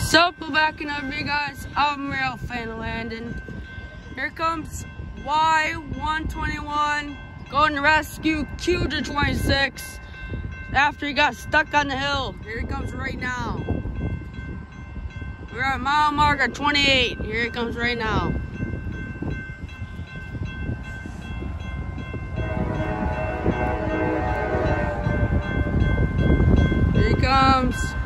So, backing up, you guys. I'm real fan of Landon. Here comes Y121 going to Rescue Q326 after he got stuck on the hill. Here he comes right now. We're at mile marker 28. Here he comes right now. Here he comes.